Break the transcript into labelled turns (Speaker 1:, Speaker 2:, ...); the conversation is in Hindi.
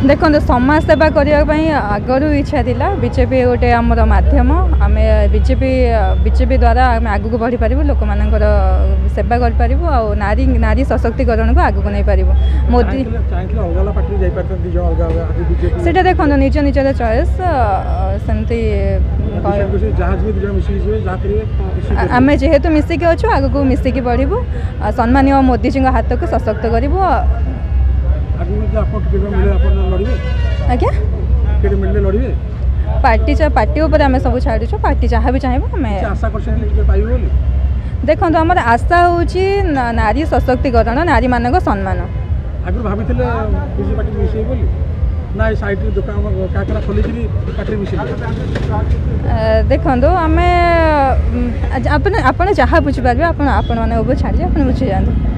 Speaker 1: देखो समाज सेवा करने आगु इच्छा थिला बीजेपी गोटे आमर मध्यम आम बीजेपी द्वारा आम आग को बढ़ी पारू लोक मान सेवा करूँ आ नारी नारी सशक्तिकरण को आगू नहीं पार मोदी से देखो निज निजर चॉइस सेमती आम जेहेतु मिसिकी अच्छु आग को मिसिकी बढ़ू सम्मानीय मोदी जी हाथ को सशक्त करूँ आज्ञा पार्टी उपर आम सब छाड़ू पार्टी जहाँ भी चाहिए देखो आमर आशा हूँ नारी सशक्तिकरण नारी मान सम्मान देखो आम आप जहाँ बुझीपारे आपण मैंने छाड़ी आप बुझी जाते।